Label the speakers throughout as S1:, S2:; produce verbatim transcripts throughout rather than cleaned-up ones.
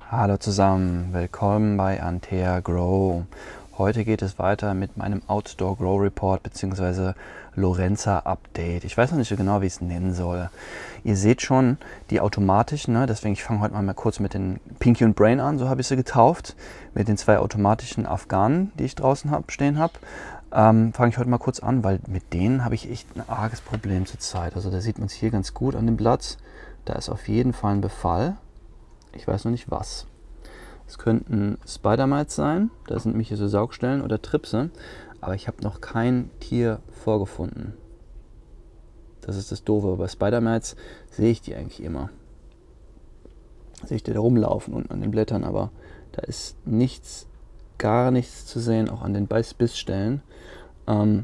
S1: Hallo zusammen, willkommen bei Antea Grow. Heute geht es weiter mit meinem Outdoor Grow Report bzw. Lorenza Update. Ich weiß noch nicht so genau, wie ich es nennen soll. Ihr seht schon die automatischen, ne? Deswegen ich fange heute mal kurz mit den Pinky und Brain an, so habe ich sie getauft. Mit den zwei automatischen Afghanen, die ich draußen hab, stehen habe. Ähm, fange ich heute mal kurz an, weil mit denen habe ich echt ein arges Problem zurzeit. Also da sieht man es hier ganz gut an dem Blatt. Da ist auf jeden Fall ein Befall. Ich weiß noch nicht was. Es könnten Spider-Mites sein, da sind nämlich hier so Saugstellen oder Tripse, aber ich habe noch kein Tier vorgefunden. Das ist das Doofe. Bei Spider-Mites sehe ich die eigentlich immer. Sehe ich die da rumlaufen unten an den Blättern, aber da ist nichts, gar nichts zu sehen, auch an den Bissstellen. Ähm,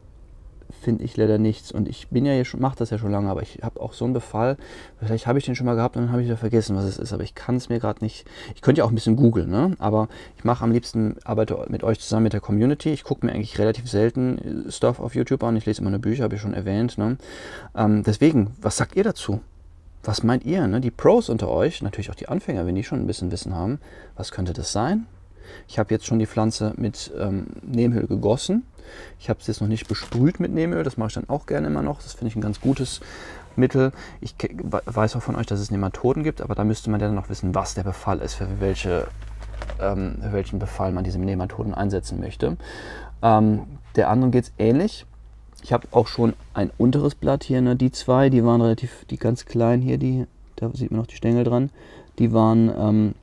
S1: finde ich leider nichts. Und ich bin ja hier schon, mache das ja schon lange, aber ich habe auch so einen Befall. Vielleicht habe ich den schon mal gehabt und dann habe ich ja vergessen, was es ist. Aber ich kann es mir gerade nicht. Ich könnte ja auch ein bisschen googeln, ne? Aber ich mache am liebsten, arbeite mit euch zusammen mit der Community. Ich gucke mir eigentlich relativ selten Stuff auf YouTube an. Ich lese immer nur Bücher, habe ich schon erwähnt. Ne? Ähm, deswegen, was sagt ihr dazu? Was meint ihr? Ne? Die Pros unter euch, natürlich auch die Anfänger, wenn die schon ein bisschen Wissen haben. Was könnte das sein? Ich habe jetzt schon die Pflanze mit ähm, Neemöl gegossen. Ich habe es jetzt noch nicht besprüht mit Neemöl, das mache ich dann auch gerne immer noch. Das finde ich ein ganz gutes Mittel. Ich weiß auch von euch, dass es Nematoden gibt, aber da müsste man dann noch wissen, was der Befall ist, für, welche, ähm, für welchen Befall man diese Nematoden einsetzen möchte. Ähm, der anderen geht es ähnlich. Ich habe auch schon ein unteres Blatt hier, ne? Die zwei, die waren relativ, die ganz kleinen hier, die, da sieht man noch die Stängel dran, die waren ähm,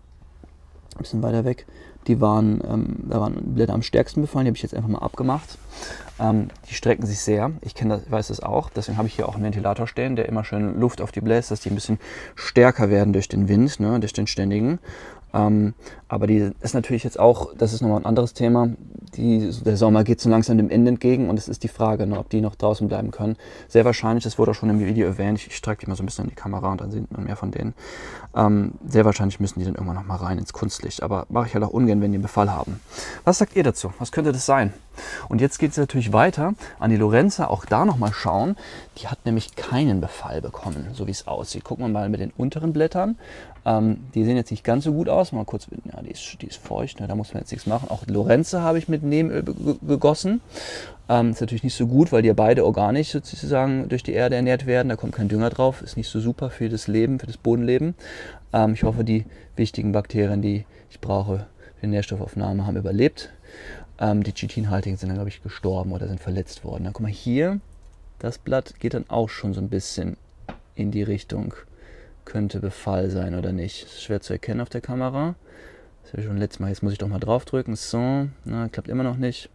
S1: ein bisschen weiter weg. Die waren, ähm, da waren Blätter am stärksten befallen, die habe ich jetzt einfach mal abgemacht. Ähm, die strecken sich sehr, ich kenne das, weiß das auch, deswegen habe ich hier auch einen Ventilator stehen, der immer schön Luft auf die bläst, dass die ein bisschen stärker werden durch den Wind, ne, durch den ständigen. Ähm, aber die ist natürlich jetzt auch, das ist nochmal ein anderes Thema, die, der Sommer geht so langsam dem Ende entgegen und es ist die Frage, ne, ob die noch draußen bleiben können. Sehr wahrscheinlich, das wurde auch schon im Video erwähnt, ich, ich strecke die mal so ein bisschen in die Kamera und dann sieht man mehr von denen. Ähm, sehr wahrscheinlich müssen die dann irgendwann noch mal rein ins Kunstlicht, aber mache ich halt auch ungern, wenn die einen Befall haben. Was sagt ihr dazu? Was könnte das sein? Und jetzt geht es natürlich weiter an die Lorenza, auch da nochmal schauen. Die hat nämlich keinen Befall bekommen, so wie es aussieht. Gucken wir mal mit den unteren Blättern. Ähm, die sehen jetzt nicht ganz so gut aus. Mal kurz, ja, die ist, die ist feucht, ne? Da muss man jetzt nichts machen. Auch Lorenza habe ich mit Neemöl gegossen. Ähm, ist natürlich nicht so gut, weil die ja beide organisch sozusagen durch die Erde ernährt werden. Da kommt kein Dünger drauf. Ist nicht so super für das Leben, für das Bodenleben. Ähm, ich hoffe, die wichtigen Bakterien, die ich brauche für die Nährstoffaufnahme, haben überlebt. Ähm, die chitinhaltigen sind dann, glaube ich, gestorben oder sind verletzt worden. Dann guck mal hier, das Blatt geht dann auch schon so ein bisschen in die Richtung, könnte Befall sein oder nicht. Das ist schwer zu erkennen auf der Kamera. Das habe ich schon letztes Mal. Jetzt muss ich doch mal drauf drücken. So, na, klappt immer noch nicht.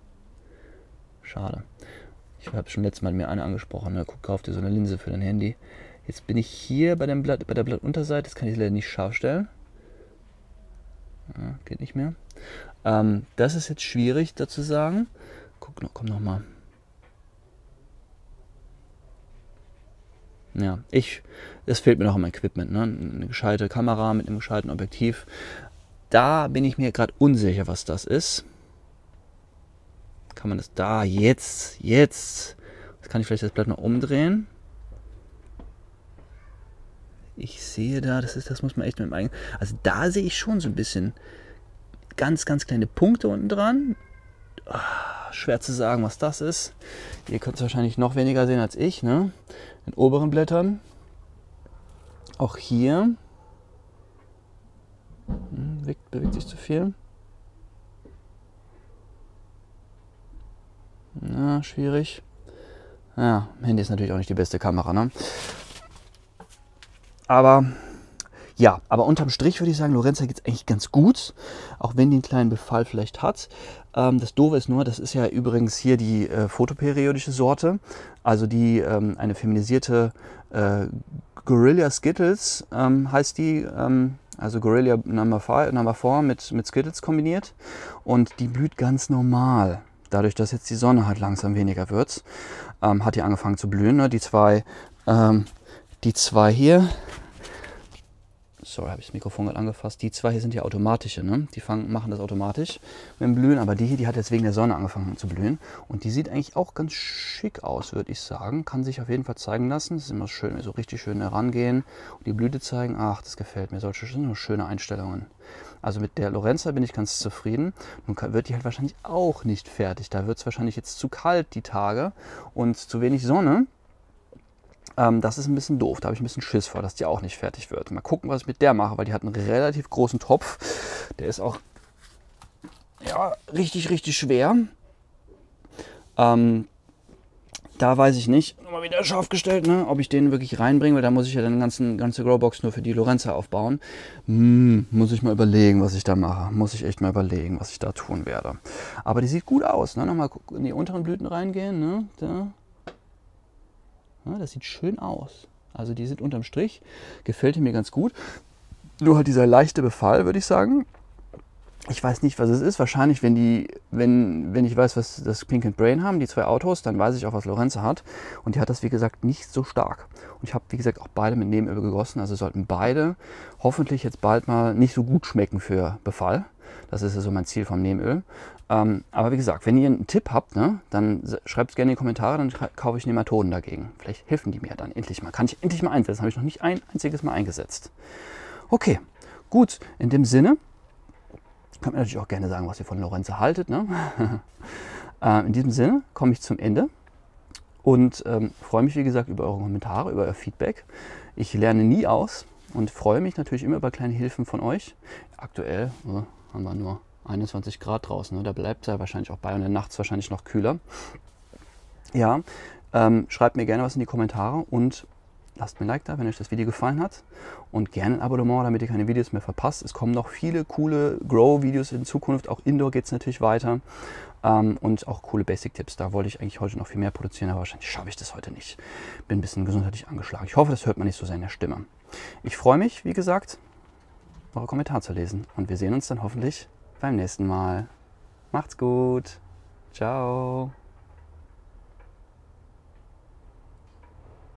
S1: Schade. Ich habe schon letztes Mal mir eine angesprochen. Ne? Guck, kauf dir so eine Linse für dein Handy. Jetzt bin ich hier bei dem Blatt, bei der Blattunterseite. Das kann ich leider nicht scharf stellen. Ja, geht nicht mehr. Ähm, das ist jetzt schwierig, dazu sagen. Guck noch, komm noch mal. Ja, ich, das fehlt mir noch am Equipment, ne? Eine gescheite Kamera mit einem gescheiten Objektiv. Da bin ich mir gerade unsicher, was das ist. Kann man das da, jetzt, jetzt. Jetzt kann ich vielleicht das Blatt noch umdrehen. Ich sehe da, das ist, das muss man echt mit dem eigenen. Also da sehe ich schon so ein bisschen ganz, ganz kleine Punkte unten dran. Ah, schwer zu sagen, was das ist. Ihr könnt es wahrscheinlich noch weniger sehen als ich, ne? In den oberen Blättern. Auch hier. Hm, bewegt, bewegt sich zu viel. Na, schwierig. Ja, Handy ist natürlich auch nicht die beste Kamera, ne? Aber ja, aber unterm Strich würde ich sagen, Lorenza geht es eigentlich ganz gut, auch wenn die einen kleinen Befall vielleicht hat. Ähm, das Doofe ist nur, das ist ja übrigens hier die äh, photoperiodische Sorte, also die ähm, eine feminisierte äh, Gorilla Skittles ähm, heißt die, ähm, also Gorilla Number vier mit, mit Skittles kombiniert und die blüht ganz normal. Dadurch, dass jetzt die Sonne halt langsam weniger wird, ähm, hat die angefangen zu blühen. Ne? Die zwei, ähm, die zwei hier, sorry, habe ich das Mikrofon gerade angefasst. Die zwei hier sind ja automatische, ne? Die fangen, machen das automatisch mit dem Blühen, aber die hier, die hat jetzt wegen der Sonne angefangen zu blühen. Und die sieht eigentlich auch ganz schick aus, würde ich sagen. Kann sich auf jeden Fall zeigen lassen. Das ist immer schön, so richtig schön herangehen und die Blüte zeigen. Ach, das gefällt mir. Solche sind nur schöne Einstellungen. Also mit der Lorenza bin ich ganz zufrieden. Nun wird die halt wahrscheinlich auch nicht fertig. Da wird es wahrscheinlich jetzt zu kalt die Tage und zu wenig Sonne. Ähm, das ist ein bisschen doof. Da habe ich ein bisschen Schiss vor, dass die auch nicht fertig wird. Mal gucken, was ich mit der mache, weil die hat einen relativ großen Topf. Der ist auch ja, richtig, richtig schwer. Ähm, Da weiß ich nicht, nochmal wieder scharf gestellt, ne, ob ich den wirklich reinbringe, weil da muss ich ja dann eine ganze, ganze Growbox nur für die Lorenza aufbauen. Hm, muss ich mal überlegen, was ich da mache. Muss ich echt mal überlegen, was ich da tun werde. Aber die sieht gut aus. Ne? Nochmal in die unteren Blüten reingehen. Ne? Da. Ja, das sieht schön aus. Also die sind unterm Strich. Gefällt mir ganz gut. Nur halt dieser leichte Befall, würde ich sagen. Ich weiß nicht, was es ist. Wahrscheinlich, wenn, die, wenn, wenn ich weiß, was das Pink and Brain haben, die zwei Autos, dann weiß ich auch, was Lorenza hat. Und die hat das, wie gesagt, nicht so stark. Und ich habe, wie gesagt, auch beide mit Nebenöl gegossen. Also sollten beide hoffentlich jetzt bald mal nicht so gut schmecken für Befall. Das ist ja so mein Ziel vom Nebenöl. Ähm, aber wie gesagt, wenn ihr einen Tipp habt, ne, dann schreibt es gerne in die Kommentare, dann kaufe ich Nematoden dagegen. Vielleicht helfen die mir dann endlich mal. Kann ich endlich mal einsetzen. Habe ich noch nicht ein einziges Mal eingesetzt. Okay, gut. In dem Sinne. Könnt ihr natürlich auch gerne sagen, was ihr von Lorenza haltet. Ne? äh, in diesem Sinne komme ich zum Ende und ähm, freue mich, wie gesagt, über eure Kommentare, über euer Feedback. Ich lerne nie aus und freue mich natürlich immer über kleine Hilfen von euch. Aktuell äh, haben wir nur einundzwanzig Grad draußen. Ne? Da bleibt er wahrscheinlich auch bei und dann nachts wahrscheinlich noch kühler. Ja, ähm, schreibt mir gerne was in die Kommentare und lasst mir ein Like da, wenn euch das Video gefallen hat und gerne ein Abonnement, damit ihr keine Videos mehr verpasst. Es kommen noch viele coole Grow-Videos in Zukunft, auch Indoor geht es natürlich weiter ähm, und auch coole Basic-Tipps. Da wollte ich eigentlich heute noch viel mehr produzieren, aber wahrscheinlich schaffe ich das heute nicht. Bin ein bisschen gesundheitlich angeschlagen. Ich hoffe, das hört man nicht so sehr in der Stimme. Ich freue mich, wie gesagt, eure Kommentare zu lesen und wir sehen uns dann hoffentlich beim nächsten Mal. Macht's gut. Ciao.